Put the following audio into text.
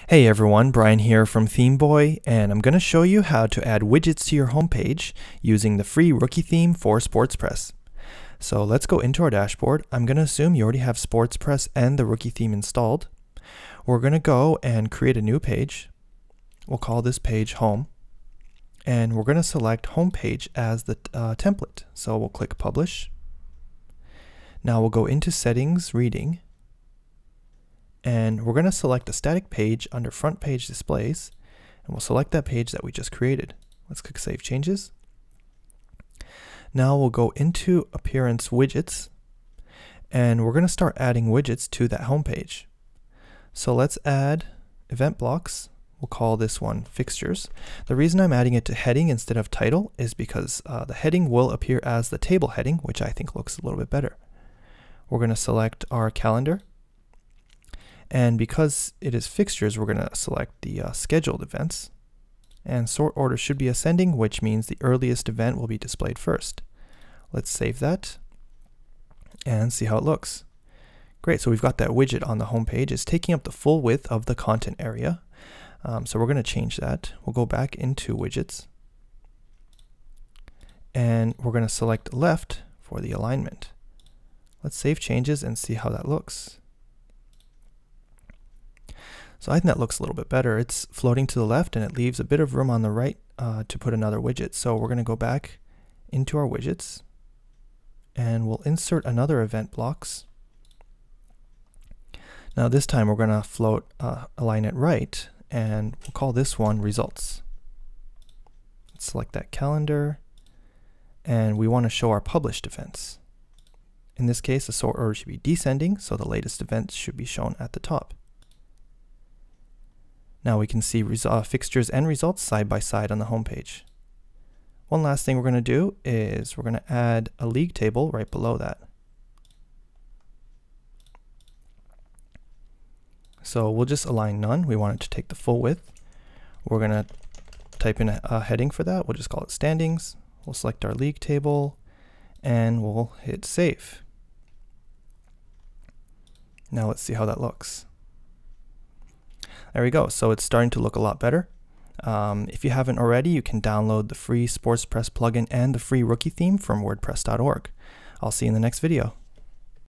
Hey everyone, Brian here from ThemeBoy, and I'm going to show you how to add widgets to your homepage using the free rookie theme for SportsPress. So let's go into our dashboard. I'm going to assume you already have SportsPress and the rookie theme installed. We're going to go and create a new page. We'll call this page Home, and we're going to select Homepage as the template. So we'll click Publish. Now we'll go into Settings, Reading, and we're going to select a static page under Front Page Displays, and we'll select that page that we just created. Let's click Save Changes. Now we'll go into Appearance Widgets, and we're going to start adding widgets to that home page. So let's add event blocks. We'll call this one Fixtures. The reason I'm adding it to heading instead of title is because the heading will appear as the table heading, which I think looks a little bit better. We're going to select our calendar. And because it is fixtures, we're going to select the scheduled events. And sort order should be ascending, which means the earliest event will be displayed first. Let's save that and see how it looks. Great, so we've got that widget on the home page. It's taking up the full width of the content area. So we're going to change that. We'll go back into widgets. And we're going to select left for the alignment. Let's save changes and see how that looks. So I think that looks a little bit better. It's floating to the left and it leaves a bit of room on the right to put another widget. So we're going to go back into our widgets and we'll insert another event blocks. Now this time we're going to align it right, and we'll call this one Results. Let's select that calendar, and we want to show our published events. In this case, the sort order should be descending, so the latest events should be shown at the top. Now we can see fixtures and results side by side on the home page. One last thing we're going to do is we're going to add a league table right below that. So we'll just align none. We want it to take the full width. We're going to type in a heading for that. We'll just call it standings. We'll select our league table and we'll hit save. Now let's see how that looks. There we go. So it's starting to look a lot better. If you haven't already, you can download the free SportsPress plugin and the free rookie theme from WordPress.org. I'll see you in the next video.